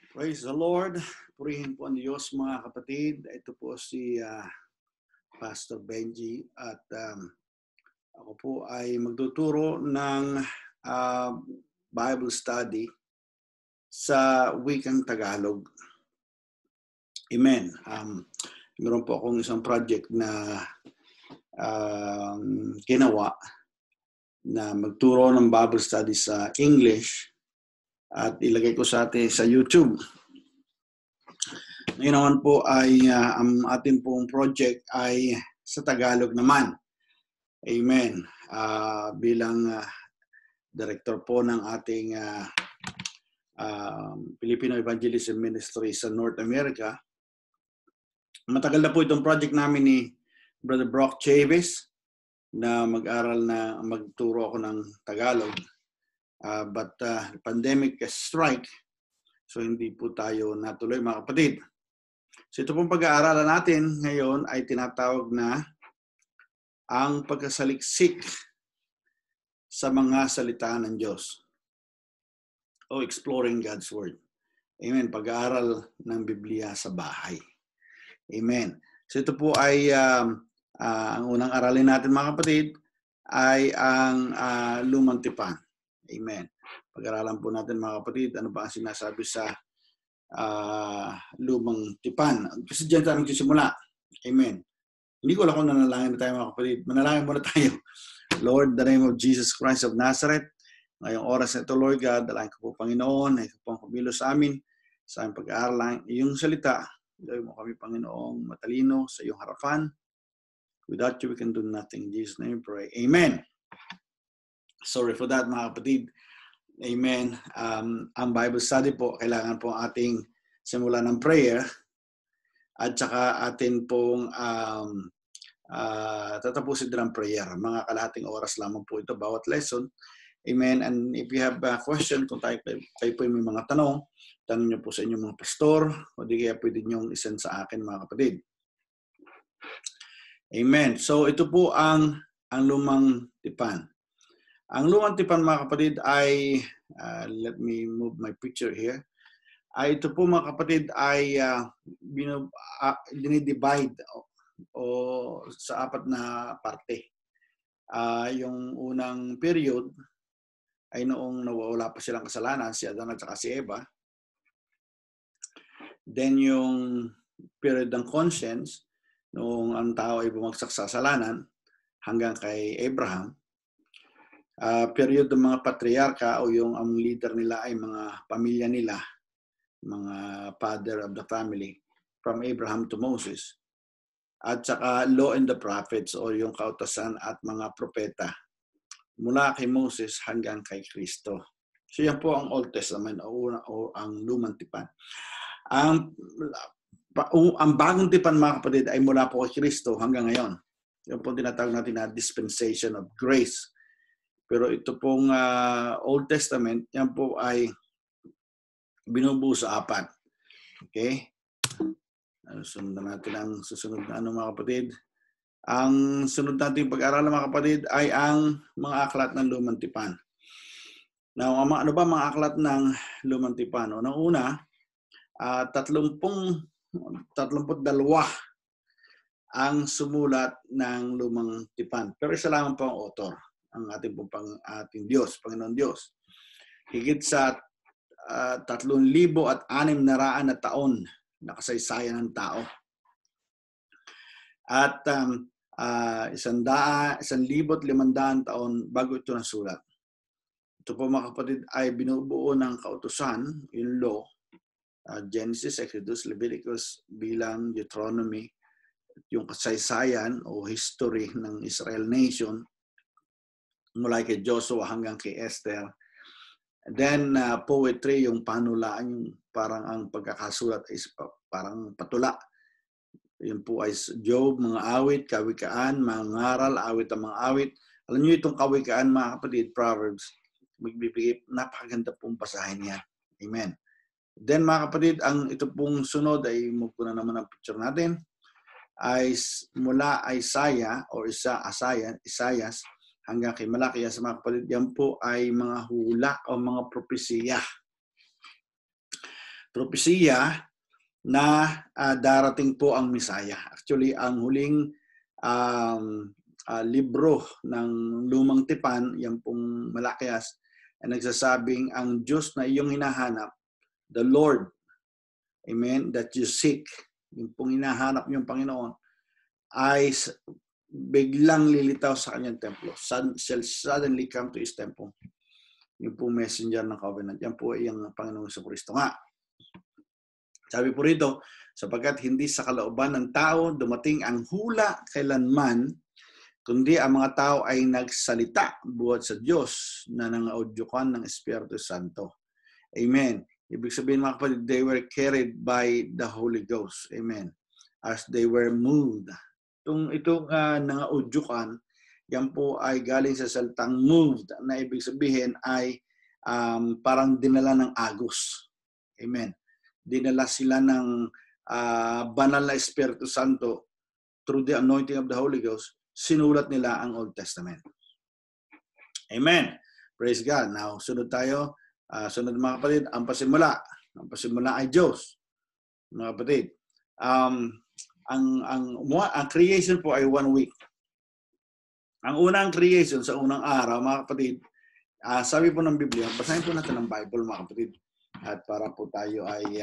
Praise the Lord. Purihin po ang Diyos mga kapatid. Ito po si Pastor Benjie at ako po ay magtuturo ng Bible study sa wikang Tagalog. Amen. Meron po akong isang project na ginawa na magturo ng Bible study sa English at ilagay ko sa atin sa YouTube. Ngayon naman po ay ang ating pong project ay sa Tagalog naman. Amen. Bilang director po ng ating Filipino Evangelism Ministry sa North America, matagal na po itong project namin ni Brother Brock Chavis na mag-aral na magturo ako ng Tagalog. But pandemic strike, so hindi po tayo natuloy mga kapatid. So ito pong pag-aaralan natin ngayon ay tinatawag na ang pagkasaliksik sa mga salita ng Diyos o exploring God's Word. Amen. Pag-aaral ng Biblia sa bahay. Amen. So ito po ay ang unang aralin natin mga kapatid ay ang Lumang Tipan. Amen. Pag-aralan po natin mga kapatid, ano ba ang sinasabi sa Lumang Tipan. Kasi dyan tayo magsisimula. Amen. Hindi ko alam kung nanalangin na tayo mga kapatid. Manalangin muna tayo. Lord, the name of Jesus Christ of Nazareth, ngayong oras na ito, Lord God, dalangin ko po Panginoon, ay po ang kumilos sa amin, sa aming pag-aaral ng iyong salita. Gawin mo kami, Panginoong, matalino sa iyong harapan. Without you, we can do nothing. In Jesus' name, pray. Amen. Sorry for that, mga kapatid. Amen. Ang Bible study po, kailangan po ating simulan ng prayer at saka atin pong tatapusin din ang prayer. Mga kalahating oras lamang po ito, bawat lesson. Amen. And if you have a question, kung tayo po may mga tanong nyo po sa inyong mga pastor o di kaya pwede nyo isend sa akin mga kapatid. Amen. So ito po ang Lumang Tipan. Ang Lumang Tipan mga kapatid ay, let me move my picture here, ay ito po mga kapatid ay dinidivide o sa apat na parte. Yung unang period ay noong nawawala pa silang kasalanan, si Adan at saka si Eva. Then yung period ng conscience, noong ang tao ay bumagsak sa kasalanan hanggang kay Abraham. Period ng mga patriarka o yung ang leader nila ay mga pamilya nila, mga father of the family, from Abraham to Moses. At saka law and the prophets o yung kautosan at mga propeta mula kay Moses hanggang kay Kristo. So yan po ang Old Testament o ang Lumang Tipan. Ang bagong tipan mga kapatid ay mula po kay Kristo hanggang ngayon. Yan po tinatawag natin na dispensation of grace. Pero ito pong Old Testament, yan po ay binubuo sa apat. Okay? Sundan natin ang susunod na mga kapatid. Ang sunod natin pag-aralan mga kapatid ay ang mga aklat ng Lumang Tipan. Now, ano ba mga aklat ng Lumang Tipan? Una, 32 ang sumulat ng Lumang Tipan. Pero isa lang po ang author, ang ating Diyos, Panginoon Diyos. Higit sa 3,600 na taon na kasaysayan ng tao. At 1,500 taon bago ito nasulat. Ito po mga kapatid ay binubuo ng kautusan, yung law, Genesis, Exodus, Leviticus, Bilang, Deuteronomy, yung kasaysayan o history ng Israel nation mula kay Joshua hanggang kay Esther. Then poetry, yung panulaan, yung parang ang pagkakasulat is parang patula. Yun po ay Job, mga awit, kawikaan, mga ngaral, awit ang mga awit. Alam niyo itong kawikaan mga kapatid, Proverbs, magbibigay, napakaganda pong basahin yan. Amen. Then mga kapatid, ang ito pong sunod ay muna naman ang picture natin ay mula Isaiah o Isaias hanggang kay Malakias mga kapatid. Yan po ay mga hula o mga propesiya propesiya na darating po ang Misaya. Actually, ang huling libro ng Lumang Tipan, yan pong Malakias, ay nagsasabing ang Diyos na iyong hinahanap, the Lord, amen, that you seek, yung pong hinahanap niyong Panginoon, ay biglang lilitaw sa kanyang templo. Shall suddenly come to His temple. Yung pong messenger ng covenant. Yan po ay ang Panginoong Jesucristo nga. Sabi po rito, sapagkat hindi sa kalooban ng tao dumating ang hula kailanman, kundi ang mga tao ay nagsalita buhat sa Diyos na nangaudyukan ng Espiritu Santo. Amen. Ibig sabihin mga kapatid, they were carried by the Holy Ghost. Amen. As they were moved. Itong nangaudyukan, yan po ay galing sa salitang moved, na ibig sabihin ay parang dinala ng agos. Amen. Dinala sila ng banal na Espiritu Santo through the anointing of the Holy Ghost. Sinulat nila ang Old Testament. Amen. Praise God. Now, sunod tayo. Sunod mga kapatid, ang pasimula. Ang pasimula ay Diyos. Mga kapatid. Ang creation po ay 1 week. Ang unang creation sa unang araw, mga kapatid, sabi po ng Biblia, basahin po natin ang Bible, mga kapatid. At para po tayo ay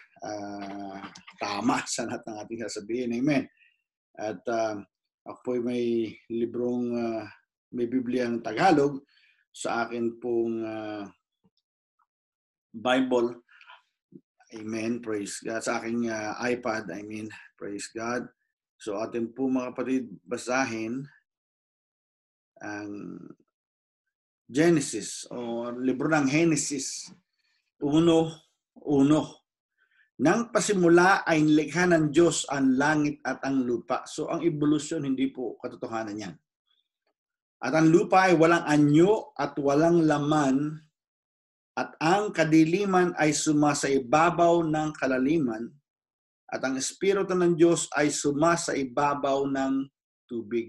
tama sa lahat ng ating sasabihin. Amen. At ako po may librong, may Bibliang Tagalog sa akin pong Bible. Amen. Praise God. Sa aking iPad. Praise God. So atin po mga kapatid basahin ang Genesis o libro ng Genesis 1:1. Nang pasimula ay nilikha ng Diyos ang langit at ang lupa. So ang evolution hindi po katotohanan yan. At ang lupa ay walang anyo at walang laman, at ang kadiliman ay sumasa ibabaw ng kalaliman, at ang Espiritu ng Diyos ay sumasa ibabaw ng tubig.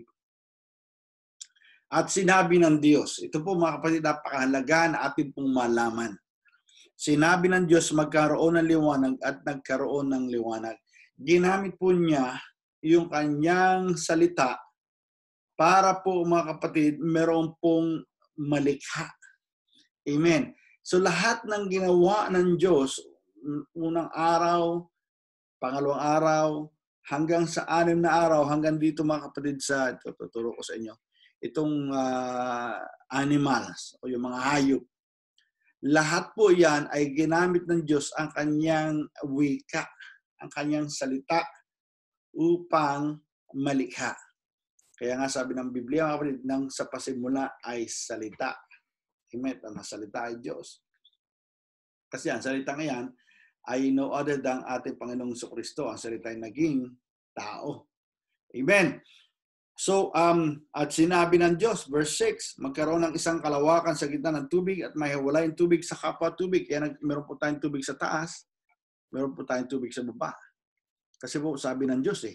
At sinabi ng Diyos, ito po mga kapatid, napakahalaga na ating pong malaman. Sinabi ng Diyos magkaroon ng liwanag at nagkaroon ng liwanag. Ginamit po niya yung kanyang salita para po mga kapatid, meron pong malikha. Amen. So lahat ng ginawa ng Diyos, unang araw, pangalawang araw, hanggang sa 6 na araw, hanggang dito mga kapatid sa, tuturo ko sa inyo, itong animals o yung mga hayop. Lahat po yan ay ginamit ng Diyos ang kanyang wika, ang kanyang salita upang malikha. Kaya nga sabi ng Biblia, mga kapatid, nang sa pasimula ay salita. Amen. Ang salita ay Diyos. Kasi ang salita ngayon ay no other than ating Panginoong Jesucristo. Ang salita ay naging tao. Amen. So, at sinabi ng Diyos, verse 6, magkaroon ng isang kalawakan sa gitna ng tubig at may hiwalay yung tubig sa kapwa tubig. Kaya meron po tayong tubig sa taas, meron po tayong tubig sa baba. Kasi po, sabi ng Diyos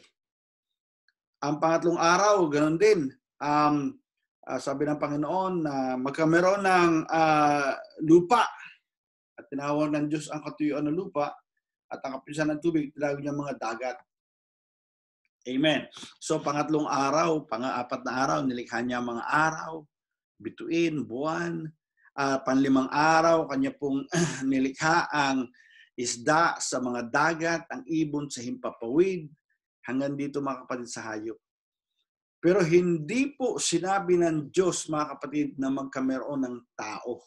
Ang pangatlong araw, ganoon din. Sabi ng Panginoon na magkameron ng lupa. At tinawag ng Diyos ang katuyuan ng lupa at ang kapisan ng tubig, tinawag niya mga dagat. Amen. So pangatlong araw, pang-apat na araw, nilikha niya mga araw, bituin, buwan. Panlimang araw, kanya pong nilikha ang isda sa mga dagat, ang ibon sa himpapawid, hanggang dito mga kapatid sa hayop. Pero hindi po sinabi ng Diyos mga kapatid na magkameron ng tao.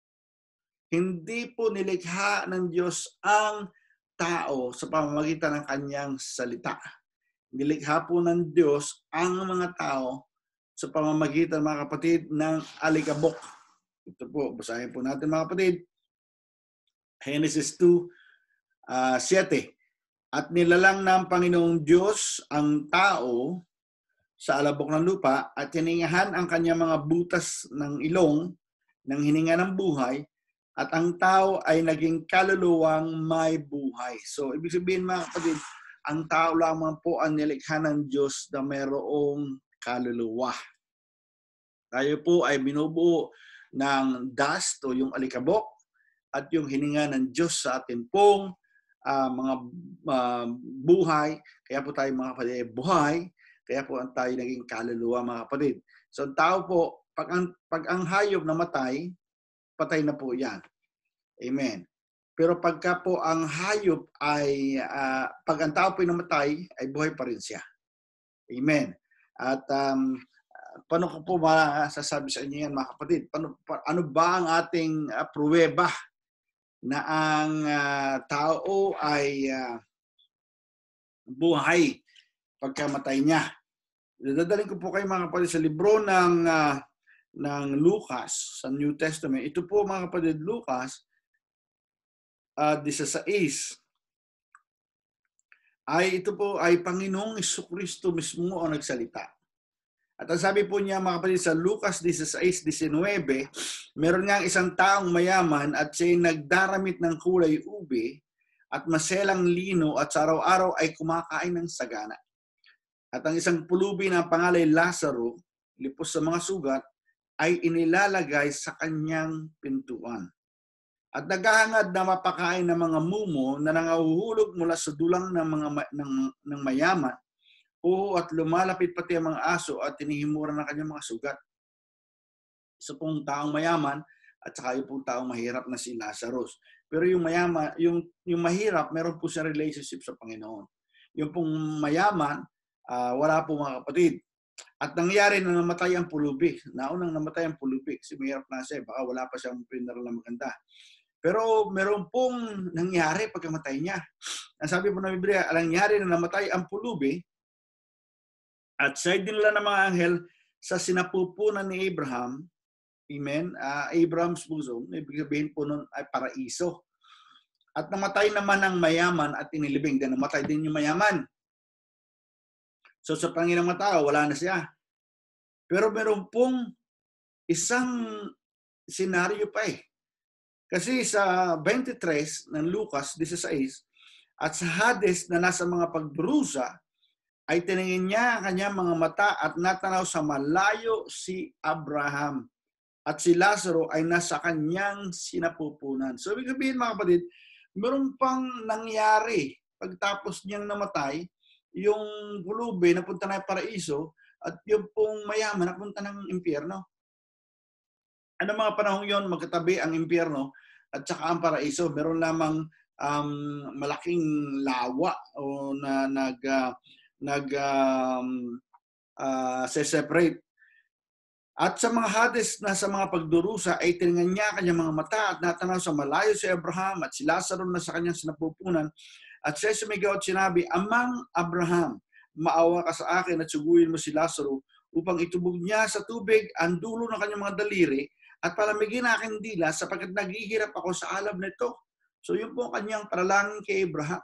Hindi po nilikha ng Diyos ang tao sa pamamagitan ng kanyang salita. Nilikha po ng Diyos ang mga tao sa pamamagitan, mga kapatid, ng alikabok. Ito po, basahin po natin mga kapatid. Genesis 2:7. At nilalang ng Panginoong Diyos ang tao sa alabok ng lupa at hiningahan ang kanyang mga butas ng ilong ng hininga ng buhay, at ang tao ay naging kaluluwang may buhay. So, ibig sabihin mga kapatid, ang tao lamang po ang nilikha ng Diyos na mayroong kaluluwa. Tayo po ay binubuo ng dust o yung alikabok at yung hininga ng Diyos sa atin pong mga buhay, kaya po tayo mga kapatid buhay, kaya po tayo naging kaluluwa mga kapatid. So ang tao po, pag ang hayop namatay, patay na po yan. Amen. Pero pagka po ang hayop ay, pag ang tao po ay namatay, ay buhay pa rin siya. Amen. At paano ko po masasabi sa inyo yan mga kapatid? Ano ba ang ating pruweba na ang tao ay buhay pagkamatay niya? Dadalhin ko po kayo mga kapatid sa libro ng Lucas sa New Testament. Ito po mga kapatid, Lucas 16. Ito po ay Panginoong Jesucristo mismo ang nagsalita. At ang sabi po niya mga kapatid sa Lucas 16:19, meron nga isang taong mayaman at siya'y nagdaramit ng kulay ube at maselang lino at sa araw-araw ay kumakain ng sagana. At ang isang pulubi na pangalay Lazaro, lipos sa mga sugat, ay inilalagay sa kanyang pintuan. At naghahangad na mapakain ng mga mumo na nangahuhulog mula sa dulang ng mayaman, at lumalapit pati ang mga aso at tinihimura ng kanyang mga sugat. Isa pong taong mayaman at saka yung pong taong mahirap na si Lazarus. Pero yung mayaman, yung mahirap, meron po siya relationship sa Panginoon. Yung pong mayaman, wala po mga kapatid. At nangyari na namatay ang pulubi. Naunang namatay ang pulubi kasi mahirap na siya. Baka wala pa siyang funeral na maganda. Pero meron pong nangyari pagkamatay niya. Ang sabi po ng Biblia, ang nangyari na namatay ang pulubi at siya dinala ng mga anghel sa sinapupunan ni Abraham. Amen. Abraham's bosom, ibig sabihin po nun ay paraiso. At namatay naman ang mayaman at inilibing. Then namatay din yung mayaman. So sa pangin ng mga tao, wala na siya. Pero meron pong isang senaryo pa eh. Kasi sa 23 ng Lucas 16, at sa Hades na nasa mga pagdurusa, ay tiningin niya ang kanyang mga mata at natanaw sa malayo si Abraham. At si Lazaro ay nasa kanyang sinapupunan. So ibig sabihin mga kapatid, meron pang nangyari pagtapos niyang namatay, yung pulubi napunta na yung paraiso at yung pong mayaman napunta ng impyerno. Ano mga panahong yon magkatabi ang impyerno at saka ang paraiso. Meron lamang malaking lawa o na separate. At sa mga Hades na sa mga pagdurusa ay tiningnan niya kanyang mga mata at natanaw sa malayo si Abraham at si Lazaro na sa kanyang sinapupunan. At siya sumigaw at sinabi, Amang Abraham, maawa ka sa akin at suguin mo si Lazaro upang itubog niya sa tubig ang dulo ng kanyang mga daliri at palamigin aking dila sapagkat naghihirap ako sa alab nito. So yun po ang kanyang panalangin kay Abraham.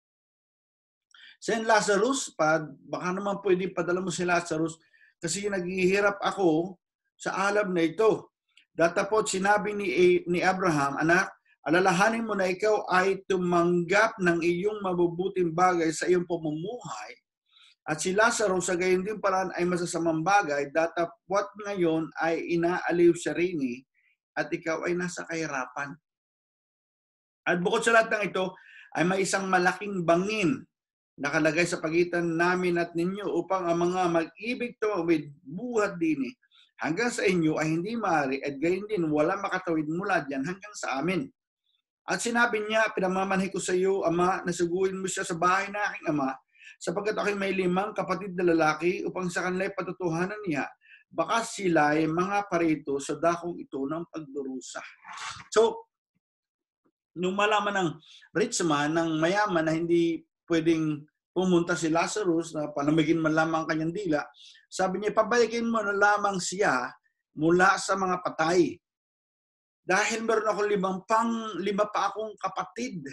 Saint Lazarus, baka naman pwede padala mo si Lazarus kasi naghihirap ako sa alab na ito. Datapot sinabi ni Abraham, anak, alalahanin mo na ikaw ay tumanggap ng iyong mabubuting bagay sa iyong pamumuhay at si Lazarus sa gayon din paraan ay masasamang bagay, datapot ngayon ay inaaliw siya rin at ikaw ay nasa kahirapan. At bukod sa lahat ng ito, ay may isang malaking bangin nakalagay sa pagitan namin at ninyo upang ang mga mag-ibig tumawid buhat din hanggang sa inyo ay hindi maaari at gayon din wala makatawid mula diyan hanggang sa amin. At sinabi niya, pinamamanhi ko sa iyo, Ama, nasuguin mo siya sa bahay na aking ama, sapagkat ako'y may 5 kapatid na lalaki upang sa kanila'y patutuhanan niya, baka sila ay mga parito sa dakong ito ng pagdurusa. So, nung malaman ng rich man, ng mayaman na hindi pwedeng pumunta si Lazarus na panamigin man lamang kanyang dila, sabi niya, pabalikin mo na lamang siya mula sa mga patay. Dahil meron ako 5 pa akong kapatid.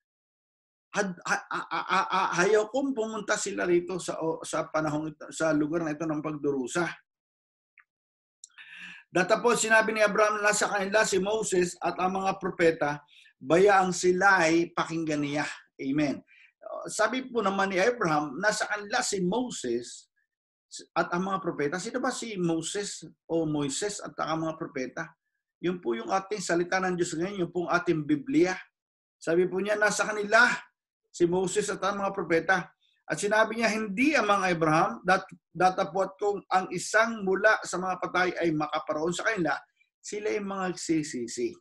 Ayaw kong pumunta sila rito sa panahong ito, sa lugar na ito ng pagdurusa. Datapos sinabi ni Abraham na sa kanila si Moses at ang mga propeta, bayaang sila ay pakinggan niya. Amen. Sabi po naman ni Abraham, nasa kanila si Moses at ang mga propeta. Sino ba si Moses o Moises at ang mga propeta? Yun po yung ating salita ng Diyos ngayon, yung pong ating Biblia. Sabi po niya, nasa kanila si Moses at ang mga propeta. At sinabi niya, hindi amang Abraham, datapot kung ang isang mula sa mga patay ay makaparoon sa kanila, sila ay mga sisisi.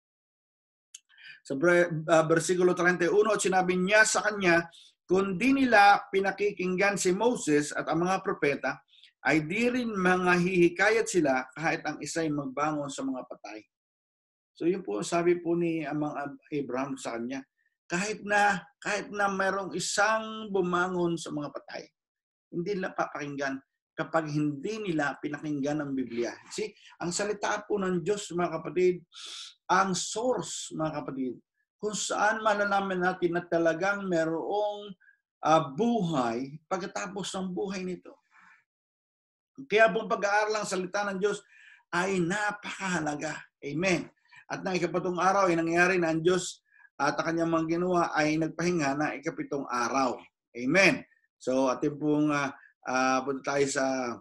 Sa versikulo 31, sinabi niya sa kanya, kung di nila pinakikinggan si Moses at ang mga propeta, ay di rin mga hihikayat sila kahit ang isa'y magbangon sa mga patay. So yun po sabi po ni amang Abraham sa kanya, kahit na mayroong isang bumangon sa mga patay, hindi nila papakinggan kapag hindi nila pinakinggan ang Biblia. See, ang salita po ng Diyos, mga kapatid, ang source, mga kapatid, kung saan malalaman natin na talagang mayroong buhay pagkatapos ng buhay nito. Kaya pong pag-aaral ng salita ng Diyos ay napakahalaga. Amen. At ng ikapatong araw ay nangyari na ang Diyos at ang kanyang mga ginawa ay nagpahinga na ikapitong araw. Amen. So atin pong punta tayo sa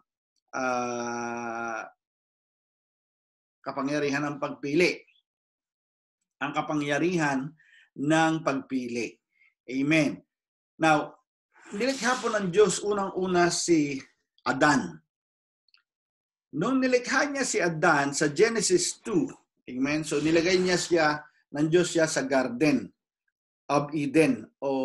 kapangyarihan ng pagpili. Ang kapangyarihan ng pagpili. Amen. Now, nilikha po ng Diyos unang-una si Adan. Nung nilikha niya si Adan sa Genesis 2, amen, so nilagay niya ng Diyos siya sa Garden of Eden.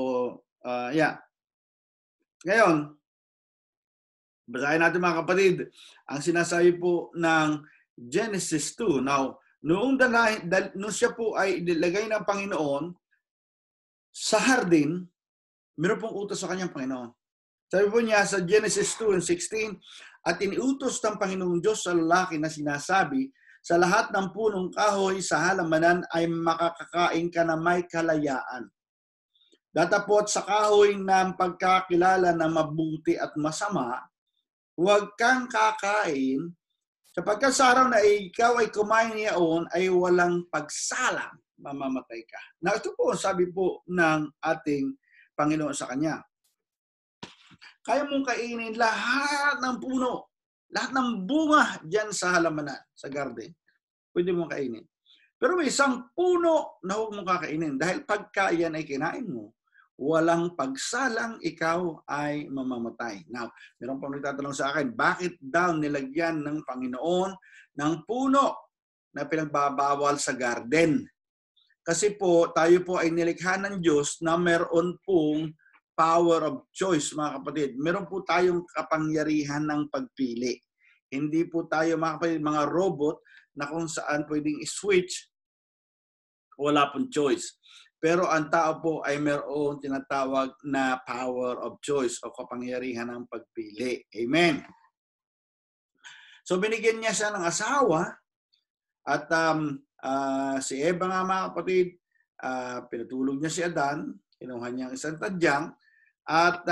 Ngayon, basahin natin mga kapatid, ang sinasabi po ng Genesis 2. Now, noong siya po ay nilagay ng Panginoon sa hardin, meron pong utos sa kanyang Panginoon. Sabi po niya sa Genesis 2:16, at iniutos ng Panginoong Diyos sa lalaki na sinasabi, sa lahat ng punong kahoy sa halamanan ay makakakain ka na may kalayaan. Datapot sa kahoy ng pagkakilala na mabuti at masama, huwag kang kakain, sapagkat sa araw na ikaw ay kumain niyaon ay walang pagsalang, mamamatay ka. Na ito po sabi po ng ating Panginoon sa kanya. Kaya mong kainin lahat ng puno, lahat ng bunga dyan sa halamanan, sa garden. Pwede mong kainin. Pero may isang puno na huwag mong kakainin dahil pagka yan ay kinain mo, walang pagsalang ikaw ay mamamatay. Now, meron pang nagtatanong sa akin, bakit daw nilagyan ng Panginoon ng puno na pinagbabawal sa garden? Kasi po, tayo po ay nilikha ng Diyos na meron pong power of choice, mga kapatid. Meron po tayong kapangyarihan ng pagpili. Hindi po tayo, mga kapatid, mga robot na kung saan pwedeng i-switch, wala pong choice. Pero ang tao po ay mayroong tinatawag na power of choice o kapangyarihan ng pagpili. Amen. So binigyan niya siya ng asawa at si Eva nga, mga kapatid, pinatulog niya si Adan, kinuha niya ang isang tadyang at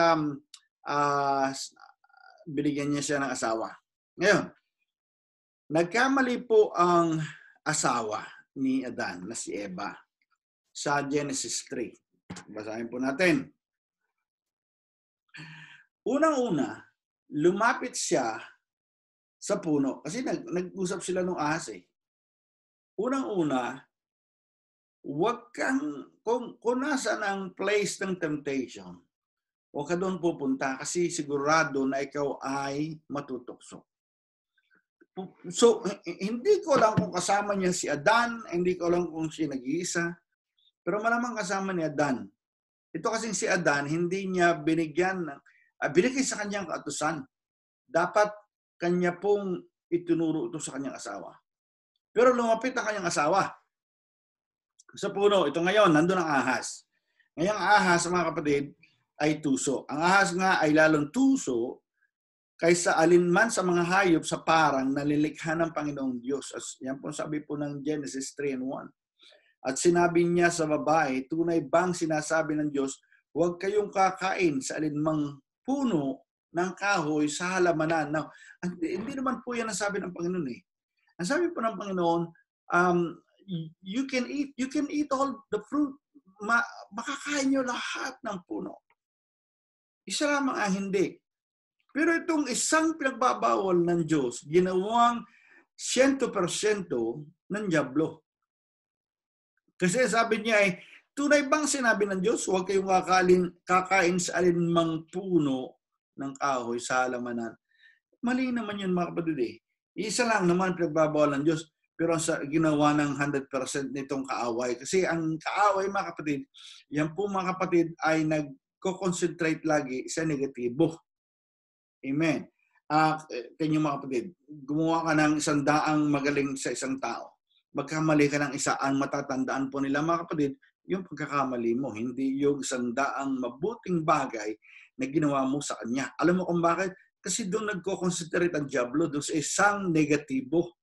binigyan niya siya ng asawa. Ngayon, nagkamali po ang asawa ni Adan na si Eva sa Genesis 3. Basahin po natin. Unang-una, lumapit siya sa puno. Kasi nag-usap sila nung ahas eh. Unang-una, huwag kang, kung nasaan ang place ng temptation, huwag ka doon pupunta kasi sigurado na ikaw ay matutukso. So, hindi ko alam kung kasama niya si Adan, hindi ko alam kung siya nag-iisa, pero malamang kasama ni Adan. Ito kasing si Adan, hindi niya binigay sa kanyang kautusan. Dapat kanya pong itinuro ito sa kanyang asawa. Pero lumapit ang kanyang asawa sa puno. Ito ngayon, nandun ang ahas. Ngayong ahas, mga kapatid, ay tuso. Ang ahas nga ay lalong tuso kaysa alinman sa mga hayop sa parang nalilikha ng Panginoong Diyos. As yan po sabi po ng Genesis 3:1. At sinabi niya sa babae, tunay bang sinasabi ng Diyos, huwag kayong kakain sa alinmang puno ng kahoy sa halamanan. Now, hindi naman po yan ang sabi ng Panginoon eh. Ang sabi po ng Panginoon, you can eat all the fruit. Makakain nyo lahat ng puno. Isa lamang ang hindi. Pero itong isang pinagbabawal ng Diyos, ginawang 100% ng dyablo. Kasi sabi niya ay, Tunay bang sinabi ng Diyos, huwag kayong kakain sa alinmang puno ng kahoy sa halamanan? Mali naman yun mga kapatid eh. Isa lang naman pinagbabawal ng Diyos, pero sa ginawa ng 100% nitong kaaway. Kasi ang kaaway mga kapatid, yan po mga kapatid ay nagko-concentrate lagi sa negatibo. Amen. Kanyang mga kapatid, gumawa ka ng 100 magaling sa isang tao. Magkamali ka ng isa, ang matatandaan po nila mga kapatid, yung pagkakamali mo, hindi yung 100 mabuting bagay na ginawa mo sa kanya. Alam mo kung bakit? Kasi doon nagko-concentrate ang diablo, doon sa isang negatibo.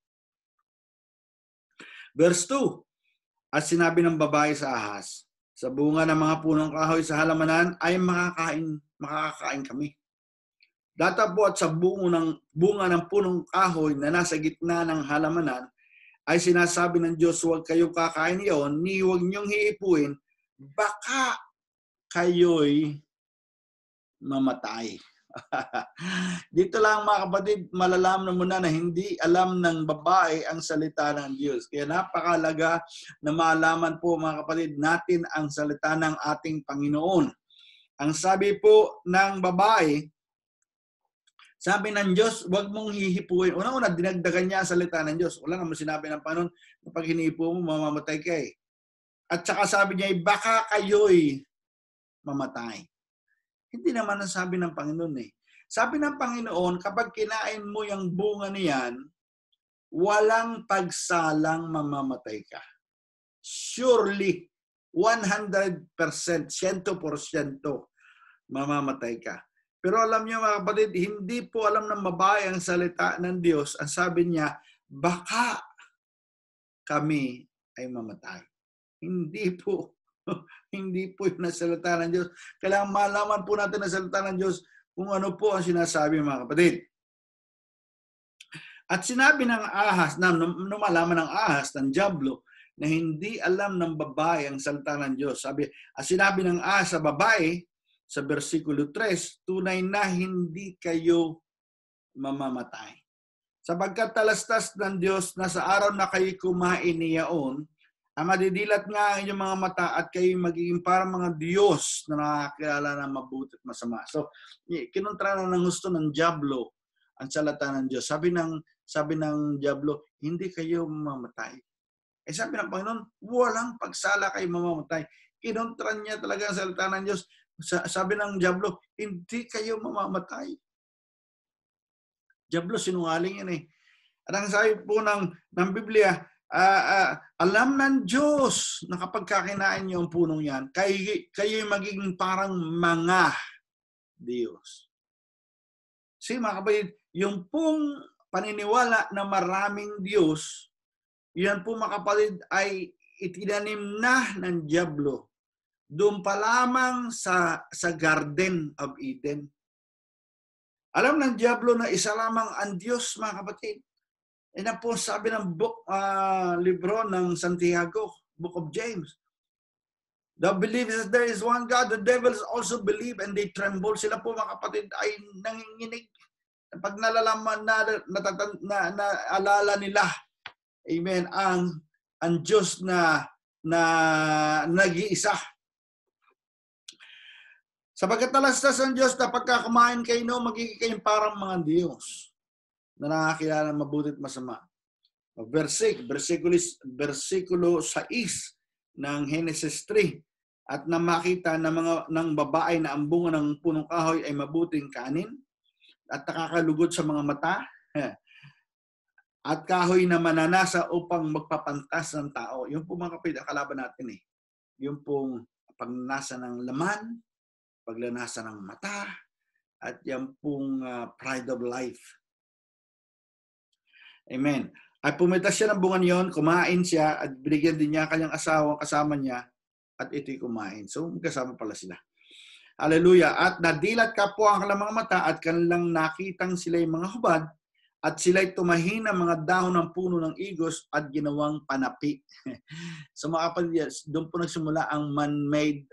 Verse 2, at sinabi ng babae sa ahas, sa bunga ng mga punong kahoy sa halamanan ay makakain kami. Datapwat sa bunga ng punong kahoy na nasa gitna ng halamanan ay sinasabi ng Diyos, huwag kayong kakain iyon, ni huwag niyong hiipuin, baka kayo'y mamatay. Dito lang mga kapatid, malalaman mo na hindi alam ng babae ang salita ng Diyos. Kaya napakalaga na malaman po mga kapatid natin ang salita ng ating Panginoon. Ang sabi po ng babae, sabi ng Diyos, huwag mong hihipuin. Una-una, dinagdagan niya ang salita ng Diyos. Wala naman sinabi ng Panginoon, kapag hinihipo mo, mamamatay ka eh. At saka sabi niya, baka kayo'y mamatay. Hindi naman ang sabi ng Panginoon eh. Sabi ng Panginoon, kapag kinain mo yung bunga niyan, walang pagsalang mamamatay ka. Surely, 100%, 100% mamamatay ka. Pero alam niyo mga kapatid, hindi po alam ng babae ang salita ng Diyos. Ang sabi niya, baka kami ay mamatay. Hindi po. Hindi po yung nasalita ng Diyos. Kailangan malaman po natin ang salita ng Diyos kung ano po ang sinasabi mga kapatid. At sinabi ng ahas, lumalaman ng ahas, ng diablo, na hindi alam ng babae ang salita ng Diyos. Sinabi ng ahas sa babae, sa versikulo 3, tunay na hindi kayo mamamatay. Sapagkat talastas ng Diyos na sa araw na kayo kumain niyaon, ang madidilat nga ang inyong mga mata at kayo magiging parang mga Diyos na nakakilala ng mabuti at masama. So, kinontra na ng gusto ng diablo ang salita ng Diyos. Sabi ng diablo, hindi kayo mamamatay. Sabi ng Panginoon, walang pagsala kayo mamamatay. Kinontra niya talaga ang salita ng Diyos. Sabi ng diablo, hindi kayo mamamatay. Diablo, sinungaling yan eh. At ang sabi po ng Biblia, alam ng Diyos na kapag kakinain niyo ang punong yan, kayo'y magiging parang mga Diyos. Kasi mga kapatid, yung pong paniniwala na maraming Diyos, yan po mga kapatid ay itinanim na ng diablo. Doon pa lamang sa Garden of Eden. Alam ng diablo na isa lamang ang Diyos, mga kapatid. Na po sabi ng libro ng Santiago, Book of James. Thou believes that there is one God, the devils also believe and they tremble. Sila po mga kapatid ay nanginginig. Pag nalalaman naalala nila, amen, ang Diyos na nag-iisa. Sapagkat talastas ang Diyos na pagka kumain kayo, magiging kayong parang mga Diyos na nakakilala mabuti at masama. Versikulo 6 ng Genesis 3. At na makita ng babae na ang bunga ng punong kahoy ay mabuting kanin at nakakalugod sa mga mata at kahoy na mananasa upang magpapantas ng tao. Yung po mga kapatid, kalaban natin eh. Yung pong pagnanasa ng laman, paglanasa ng mata, at yung pong pride of life. Amen. At pumitas siya ng bunga niyon, kumain siya, at binigyan din niya kanyang asawa, kasama niya, at ito'y kumain. So, kasama pala sila. Hallelujah. At nadilat ka po ang kanilang mga mata at kanilang nakitang sila'y mga hubad at sila'y tumahin ng mga dahon ng puno ng igos at ginawang panapi. So mga kapatid, doon po nagsimula ang man-made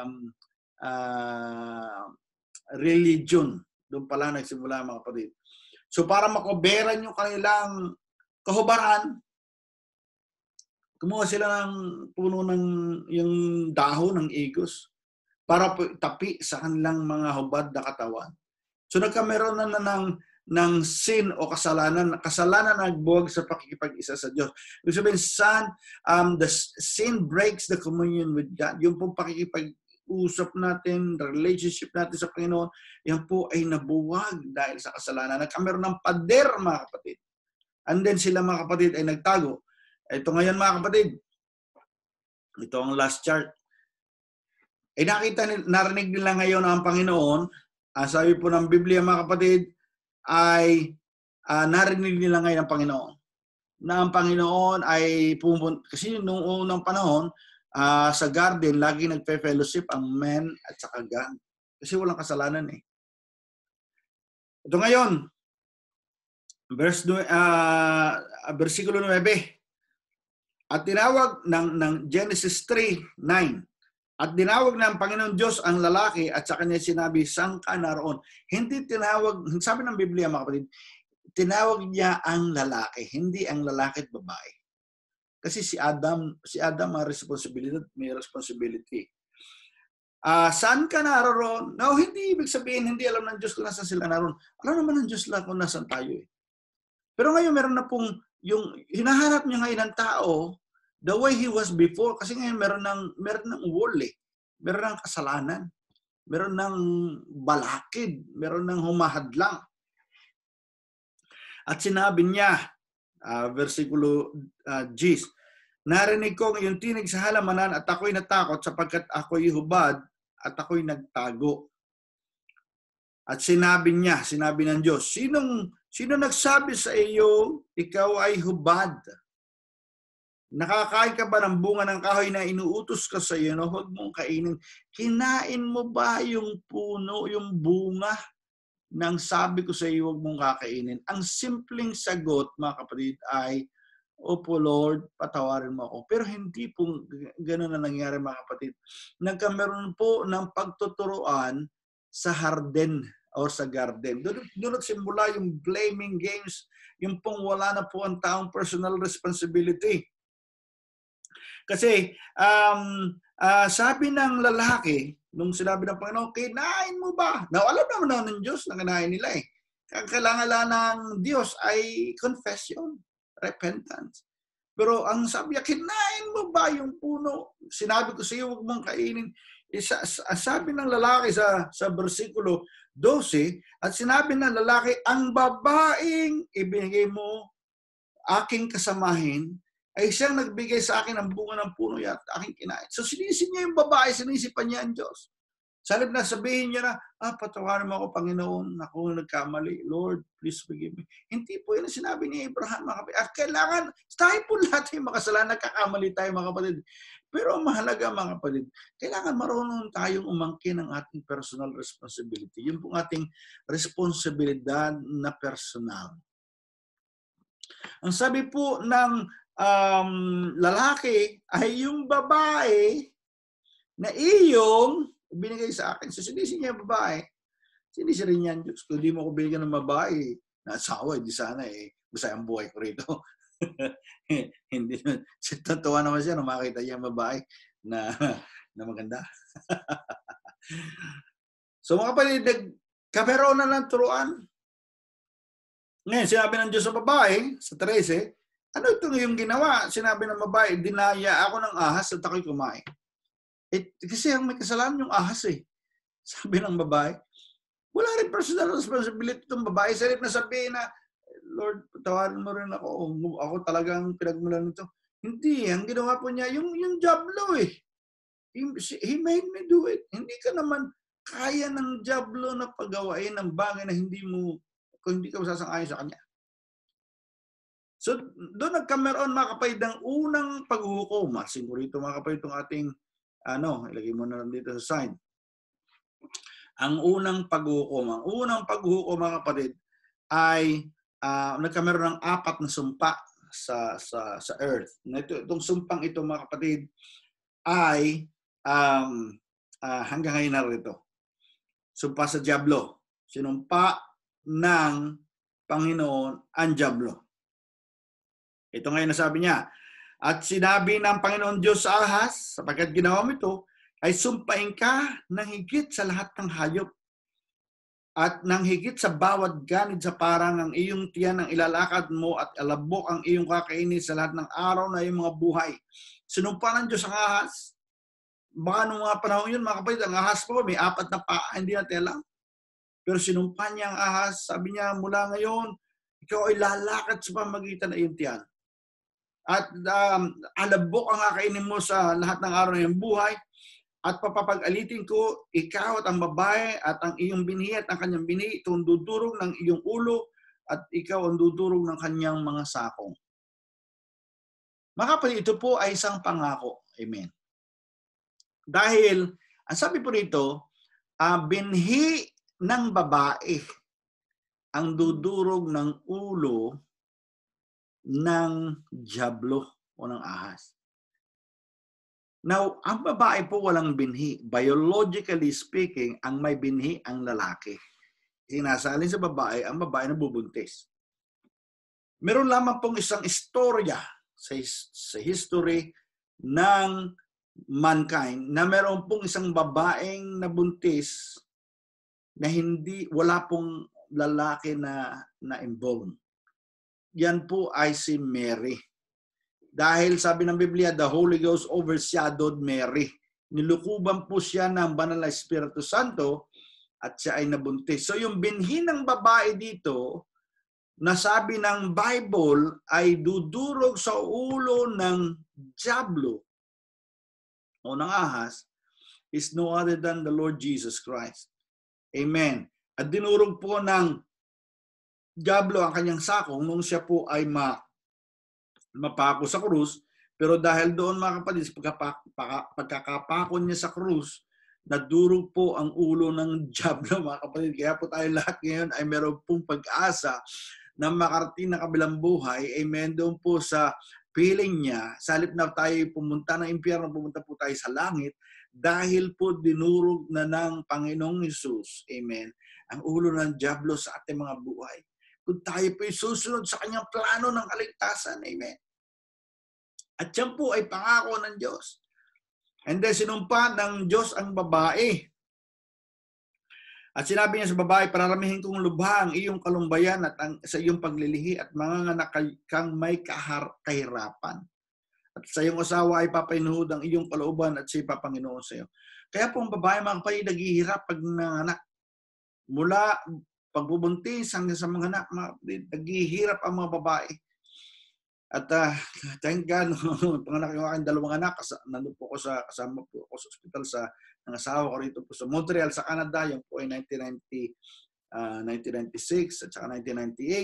religion. Doon pala nagsimula mga kapatid. So para makoberan yung kanilang kahubaran, Kumuha sila ng puno ng yung dahon ng igos para po tapi sa kanilang mga hubad na katawan. So nagkameron na ng sin o kasalanan na nagbuwag sa pakikipag-isa sa Diyos. Ibig sabihin, the sin breaks the communion with God. Yung po pakikipag-usap natin, the relationship natin sa Panginoon, yan po ay nabuwag dahil sa kasalanan. Nagkameron ng pader, mga kapatid. And then sila, mga kapatid, ay nagtago. Ito ngayon, mga kapatid, ito ang last chart. Ay narinig nila ngayon ang Panginoon. Sabi po ng Biblia, mga kapatid, ay narinig nila ngayon ang Panginoon. Na ang Panginoon ay pumunta. Kasi noong unang panahon, sa garden, lagi nagpe-fellowship ang men at saka God. Kasi walang kasalanan eh. Ito ngayon, versikulo 9. At tinawag ng Genesis 3:9. At dinawag ng Panginoon Diyos ang lalaki at sa kanya sinabi, "Saan ka naroon?" Hindi tinawag, sabi ng Biblia, mga kapatid, tinawag niya ang lalaki, hindi ang lalaki at babae. Kasi si Adam may responsibility. Saan ka naroon? No, hindi ibig sabihin, hindi alam ng Diyos kung nasaan sila naroon. Alam naman ng Diyos lang kung nasaan tayo eh. Pero ngayon meron na pong, yung hinahanap niya ngayon ng tao, the way he was before, kasi ngayon meron ng wall eh. Meron ng kasalanan. Meron ng balakid. Meron ng humahadlang. At sinabi niya, versikulo 10, "Narinig ko ang iyong tinig sa halamanan at ako'y natakot sapagkat ako'y hubad at ako'y nagtago." At sinabi ng Diyos, Sino nagsabi sa iyo, ikaw ay hubad? Nakakain ka ba ng bunga ng kahoy na inuutos ka sa iyo na huwag mong kainin? Kinain mo ba yung puno, yung bunga ng sabi ko sa iyo, huwag mong kakainin? Ang simpleng sagot, mga kapatid, ay, "Opo Lord, patawarin mo ako." Pero hindi po gano'n na nangyari, mga kapatid. Nagkameron po ng pagtuturuan sa harden or sa garden. Doon nagsimula yung blaming games, yung pong wala na po ang taong personal responsibility. Kasi sabi ng lalaki, nung sinabi ng Panginoon, "Kinain mo ba?" Now, alam naman ng Diyos na kinain nila eh. Ang kailangan ng Diyos ay confession, repentance. Pero ang sabi niya, "Kinain mo ba yung puno? Sinabi ko sa iyo, huwag mong kainin." Sabi ng lalaki sa versikulo 12, at sinabi ng lalaki, "Ang babaeng ibinigay mo aking kasamahin ay siyang nagbigay sa akin ng bunga ng puno at aking kinain." So sinisi niya yung babae, sinisi pa niya ang Diyos. Sa halip na sabihin niya na, "Patawarin mo ako, Panginoon, ako nagkamali. Lord, please forgive me." Hindi po yun ang sinabi ni Abraham, mga kapatid. At kailangan, tayo po lahat yung makasalanan, nagkakamali tayo, mga kapatid. Pero ang mahalaga, mga kapatid, kailangan marunong tayong umangkin ng ating personal responsibility. Yun pong ating responsibilidad na personal. Ang sabi po ng lalaki ay yung babae na iyong binigay sa akin. So sinisi niya yung babae. Sinisi rin niya ang Diyos. Kung di mo ako binigyan ng babae na asawa, di sana masaya ang buhay ko rito. Hindi. Tatawa naman siya nung makita niya ang babae na maganda. So mga kapatid, nagkameron na ng turuan. Ngayon, sinabi ng Diyos sa babae, sa 13, "Ano itong iyong ginawa?" Sinabi ng babae, "Dinaya ako ng ahas at ako'y kumain." Kasi ang may kasalanan yung ahas eh. Sabi ng babae, wala rin personal responsibility itong babae. Sa halip na sabihin na, "Lord, patawarin mo rin ako. Ako talagang pinagmulan nito." Hindi. Ang ginawa po niya, yung diablo eh. He made me do it. Hindi ka naman kaya ng diablo na pagawain ng bagay na kung hindi ka masasang-ayon sa kanya. So, doon nagkameron, mga kapatid, ng unang paghuhukom. Siguro ito, mga kapatid, itong ating, ilagay mo na lang dito sa side. Ang unang paghuhukom, mga kapatid, ay nagkameron ng 4 na sumpa sa earth. Itong sumpang ito, mga kapatid, ay hanggang ngayon narito. Sumpa sa diablo. Sinumpa ng Panginoon ang diablo. Ito ngayon nasabi niya, At sinabi ng Panginoon Diyos sa ahas, sapagkat ginawa mo ito, ay sumpain ka ng higit sa lahat ng hayop at ng higit sa bawat ganid sa parang ang iyong tiyan ang ilalakad mo at alabok ang iyong kakainin sa lahat ng araw na iyong mga buhay. Sinumpa ng Diyos ang ahas. Baka nung mga panahon yun, mga kapatid, ang ahas po, may 4 na paa, hindi natin alam. Pero sinumpa niya ang ahas, sabi niya, mula ngayon, ikaw ay lalakad sa pamagitan ng iyong tiyan. At alabok ang kakainin mo sa lahat ng araw ng iyong buhay. At papapag-alitin ko, ikaw at ang babae at ang iyong binhi at ang kanyang binhi, ito ang dudurog ng iyong ulo at ikaw ang dudurog ng kanyang mga sakong. Mga kapatid, ito po ay isang pangako. Amen. Dahil, ang sabi po rito, binhi ng babae ang dudurog ng ulo ng diablo o ng ahas. Now, ang babae po walang binhi. Biologically speaking, ang may binhi ang lalaki. Sinasalin sa babae, ang babae na bubuntis. Meron lamang pong isang istorya sa history ng mankind na meron pong isang babaeng nabuntis na wala pong lalaki na involved. Yan po ay si Mary. Dahil sabi ng Biblia, the Holy Ghost overshadowed Mary. Nilukuban po siya ng Banal na Espiritu Santo at siya ay nabuntis. So yung binhi ng babae dito, nasabi ng Bible, ay dudurog sa ulo ng diablo o ng ahas, is no other than the Lord Jesus Christ. Amen. At dinurog po ng diablo ang kanyang sakong nung siya po ay mapako sa krus, pero dahil doon mga kapatid, pagkakapako niya sa krus, nadurog po ang ulo ng diablo mga kapatid. Kaya po tayo lahat ngayon ay meron pong pag-asa na makarating na kabilang buhay. Amen. Doon po sa piling niya, sa halip na tayo pumunta ng impyerno, pumunta po tayo sa langit, dahil po dinurog na ng Panginoong Hesus, amen, ang ulo ng diablo sa ating mga buhay. Kung tayo po susunod sa kanyang plano ng kaligtasan. Amen. At yan po ay pangako ng Diyos. And then sinumpa ng Diyos ang babae. At sinabi niya sa babae, pararamihin kong lubha ang iyong kalumbayan at sa iyong paglilihi at manganganak kang may kahirapan. At sa iyong asawa ay papainuhod ang iyong kalooban at siya papanginoon sa iyo. Kaya po ang babae mga kapatid naghihirap pag nanganak. Mula pagbubuntis hanggang sa mga anak, naghihirap ang mga babae. At thank God, panganak yung aking 2 anak, nandun po ako kasama po ako sa ospital ng asawa ko rito po sa Montreal, sa Canada. Yung po ay 1996 at saka 1998.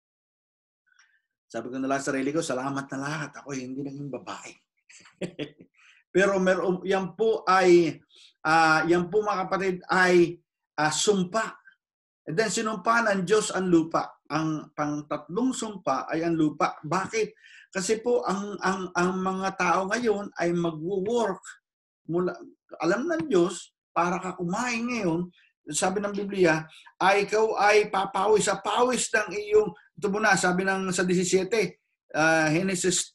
Sabi ko na lang sa sarili ko, salamat na lahat. Ako hindi naging babae. Pero yan po mga kapatid ay sumpa. And then sinumpa ng Diyos ang lupa. Ang pang-tatlong sumpa ay ang lupa. Bakit? Kasi po ang mga tao ngayon ay magwo-work mula, alam ng Diyos, para ka kumain ngayon, sabi ng Biblia, ay ikaw ay papawis sa pawis ng iyong, ito muna, sabi ng sa 17, Genesis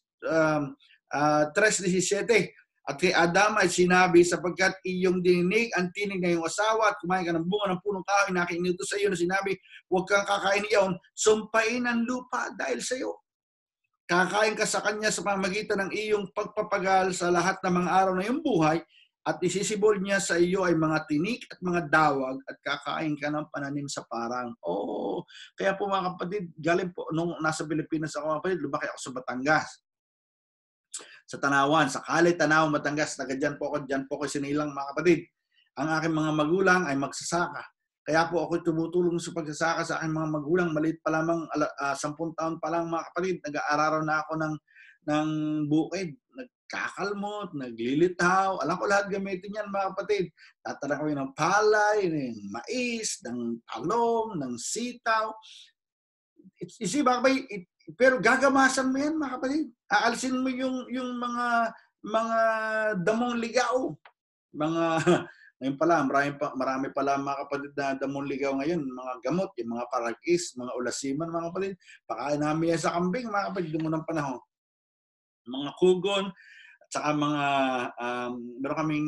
3:17, at kay Adam ay sinabi, sapagkat iyong dinig ang tinig ng iyong asawa at kumain ka ng bunga ng punong kahoy na inutos sa iyo na sinabi, huwag kang kakain iyon, sumpain ang lupa dahil sa iyo. Kakain ka sa kanya sa pamamagitan ng iyong pagpapagal sa lahat ng mga araw na iyong buhay at isisibol niya sa iyo ay mga tinik at mga dawag at kakain ka ng pananim sa parang. Kaya po mga kapatid, galing po, nung nasa Pilipinas ako mga kapatid, lumaki ako sa Batangas. Sa Tanawan, sa Kalit, Tanawan, Batangas, dyan po ako sinilang mga kapatid. Ang aking mga magulang ay magsasaka. Kaya po ako tumutulong sa pagsasaka sa aking mga magulang. Maliit pa lamang, 10 taon pa lang mga kapatid, nag-aaraw na ako ng bukid. Nagkakalmot, naglilitaw. Alam ko lahat gamitin yan mga kapatid. Tatala kami ng palay, ng mais, ng talong, ng sitaw. Isi ba kapatid, pero gagamasan mo yan mga kapatid. Aalisin mo yung mga damong ligaw. Ngayon pala, marami pala mga kapatid na damong ligaw ngayon. Mga gamot, yung mga paragis, mga ulasiman mga kapatid. Pakain namin yan sa kambing mga kapatid, doon ng panahon. mga kugon, at saka mga, meron kaming,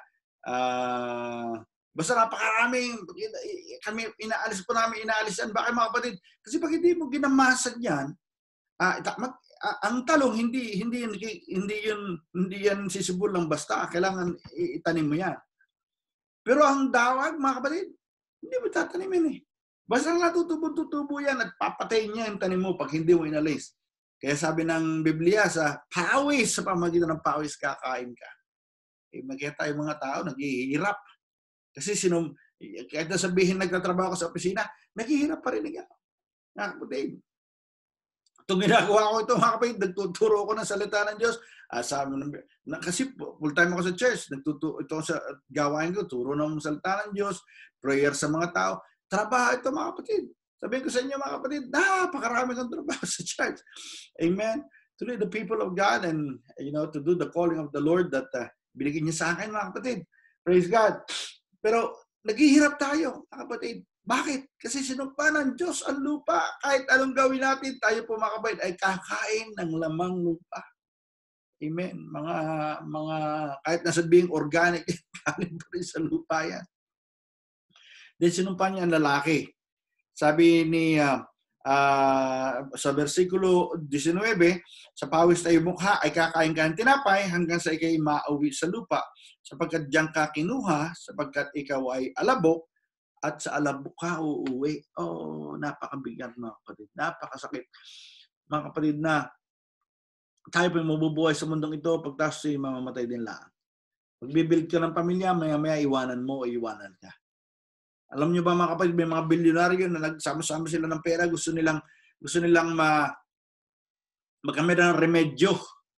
basta napakaraming, kami inaalis yan. Bakit mga kapatid? Kasi pag hindi mo ginamasan yan, ang talong hindi yan sisibol lang basta, kailangan itanim mo yan. Pero ang dawag, mga kapatid, hindi mo tatanimin eh. Basta natutubo yan at papatayin niya yung tanim mo pag hindi mo inalis. Kaya sabi ng Biblia, sa pamagitan ng pawis kakain ka. Kaya tayo mga tao, naghihirap. Kasi kahit na sabihin nagtatrabaho ka sa opisina, naghihirap pa rin nga. Mga kapatid. Itong ginagawa ko ito, mga kapatid, nagtuturo ko ng salita ng Diyos. Kasi full-time ako sa church. Ito sa gawain ko, turo ng salita ng Diyos, prayer sa mga tao. Trabaho ito, mga kapatid. Sabihin ko sa inyo, mga kapatid, napakarami kong trabaho sa church. Amen. To lead the people of God and, to do the calling of the Lord that binigyan niya sa akin, mga kapatid. Praise God. Pero naghihirap tayo, mga kapatid. Bakit? Kasi sinumpa ng Diyos ang lupa. Kahit anong gawin natin, tayo po, mga kapatid, ay kakain ng lamang lupa. Amen. Mga kahit nasabing organic, kanin pa rin sa lupa yan. Then sinumpa niya ang lalaki. Sabi ni sa versikulo 19, sa pawis tayo mukha ay kakain ka ng tinapay hanggang sa ikay mauwi sa lupa, sapagkat diyan ka kinuha, sapagkat ikaw ay alabok at sa alabok ka uuwi. Oh, napakabigat, mga kapatid. Napakasakit. Mga kapatid, na tayo po mabubuhay sa mundong ito, pagtas ay mamamatay din lang. Magbibuild ka ng pamilya, maya-maya iwanan mo o iwanan ka. Alam niyo ba, mga kapatid, may mga bilyonaryo na nagsama-sama sila ng pera, gusto nilang magamit ng remedyo,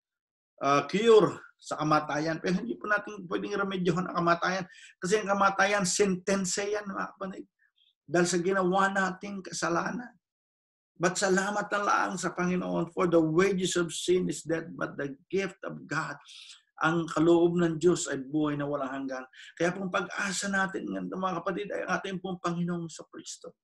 cure sa kamatayan. Pero hindi po natin pwedeng remedyohan ang kamatayan. Kasi ang kamatayan, sentence yan, mga kapatid. Dahil sa ginawa nating kasalanan. But salamat na lang sa Panginoon, for the wages of sin is death, but the gift of God, ang kaloob ng Diyos ay buhay na walang hanggan. Kaya pong pag-asa natin, mga kapatid, ay ating pong Panginoong Kristo.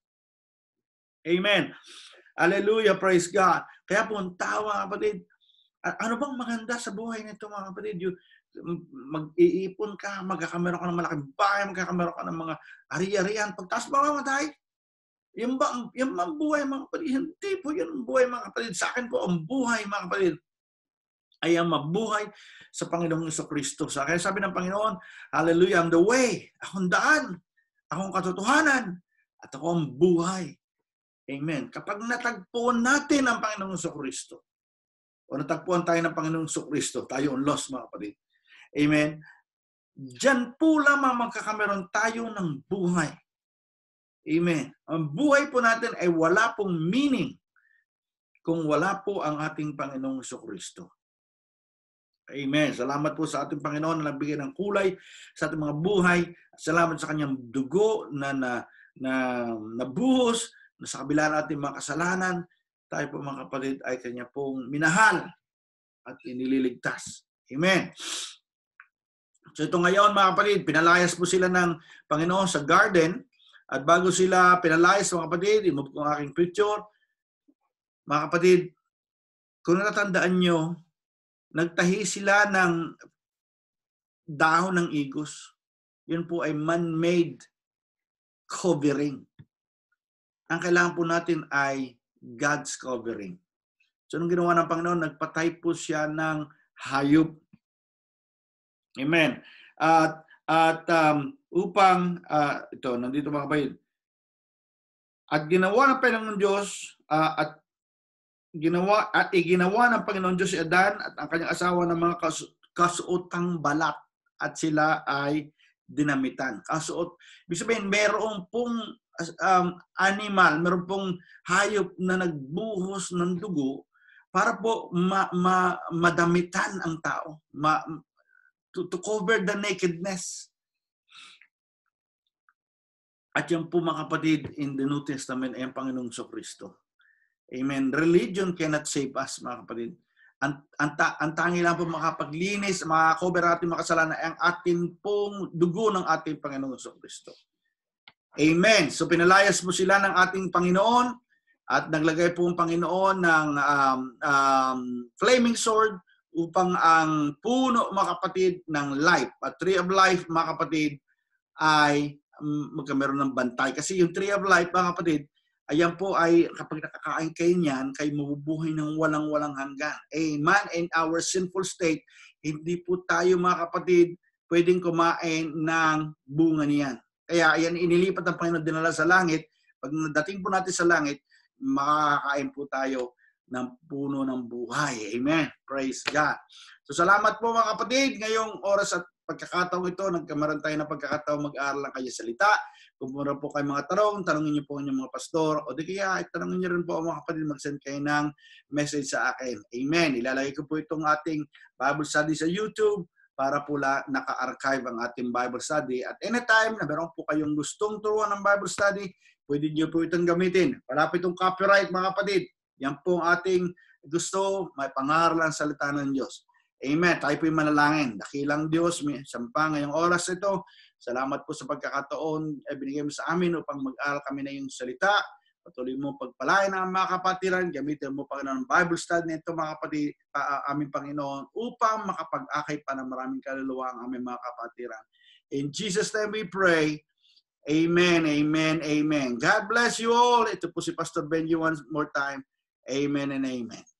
Amen. Hallelujah, praise God. Kaya pong tawa, kapatid, ano bang maganda sa buhay nito, mga kapatid? Mag-iipon ka, magkakameron ka ng malaking bahay, magkakameron ka ng mga ari-arian. Pagtas mamamatay, yung bang buhay, mga kapatid? Hindi po yan ang buhay, mga kapatid. Sa akin po, ang buhay, mga kapatid, ay ang mabuhay sa Panginoong Kristo. Kaya sabi ng Panginoon, hallelujah, I'm the way, akong daan, akong katotohanan, at ako ang buhay. Amen. Kapag natagpuan natin ang Panginoong Kristo, o natagpuan tayo ng Panginoong Kristo, tayo ang lost, mga kapatid. Amen. Diyan po lamang magkakameron tayo ng buhay. Amen. Ang buhay po natin ay wala pong meaning kung wala po ang ating Panginoong Kristo. Amen. Salamat po sa ating Panginoon na nagbigay ng kulay sa ating mga buhay. Salamat sa kanyang dugo na nabuhos na sa kabila ng ating mga kasalanan. Tayo po, mga kapatid, ay kanya pong minahal at inililigtas. Amen. So ito ngayon, mga kapatid, pinalayas po sila ng Panginoon sa garden. At bago sila pinalayas, mga kapatid, imove ko ang aking picture. Mga kapatid, kung natatandaan nyo, nagtahi sila ng dahon ng igos. Yun po ay man-made covering. Ang kailangan po natin ay God's covering. So, anong ginawa ng Panginoon? Nagpatay po siya ng hayop. Amen. At upang, ito, nandito, mga kapatid. At ginawa ng Panginoon Diyos, iginawa ng Panginoon Diyos si Adan at ang kanyang asawa ng mga kasuotang balat at sila ay dinamitan. Kasuot, ibig sabihin, meron pong animal, meron pong hayop na nagbuhos ng dugo para po madamitan ang tao, to cover the nakedness. At yan po, mga kapatid, in the New Testament ay ang Panginoong Kristo. Amen. Religion cannot save us, mga kapatid. Ang tangi lang po makapaglinis, makakover ating makasalanan ay ang ating pong dugo ng ating Panginoong Kristo. Amen. So pinalayas po sila ng ating Panginoon at naglagay po ang Panginoon ng flaming sword upang ang puno, mga kapatid, ng life, a tree of life, mga kapatid, ay magkameron ng bantay. Kasi yung tree of life, mga kapatid, ayan po ay kapag nakakain kayo niyan, kayo mabubuhay ng walang-walang hanggan. Amen. In our sinful state, hindi po tayo, mga kapatid, pwedeng kumain ng bunga niyan. Kaya ayan, inilipat ng Panginoon dinala sa langit. Pag nadating po natin sa langit, makakain po tayo ng puno ng buhay. Amen. Praise God. So salamat po, mga kapatid. Ngayong oras at pagkakataong ito, nagkamaran tayo ng pagkakataong mag-aaral ng kanyang salita. Kung meron po kayo mga tanong, tanongin niyo po ang inyong mga pastor, o di kaya tanongin niyo rin po mga kapatid, mag-send kayo ng message sa akin. Amen. Ilalagay ko po itong ating Bible study sa YouTube para po naka-archive ang ating Bible study. At anytime na meron po kayong gustong turuan ng Bible study, pwede niyo po itong gamitin. Wala po itong copyright, mga kapatid. Yan po ang ating gusto, may pangaral ang salita ng Diyos. Amen. Tayo po yung manalangin. Dakilang Diyos, may sampa ngayong oras ito. Salamat po sa pagkakataon binigay mo sa amin upang mag-aral kami na yung salita. Patuloy mo pagpalain ang mga kapatiran. Gamitin mo pa ng Bible study nito, mga kapatid, aming Panginoon, upang makapag-akay pa ng maraming kaluluwa ang aming mga kapatiran. In Jesus' name we pray. Amen, amen, amen. God bless you all. Ito po si Pastor Benjie once more time. Amen and amen.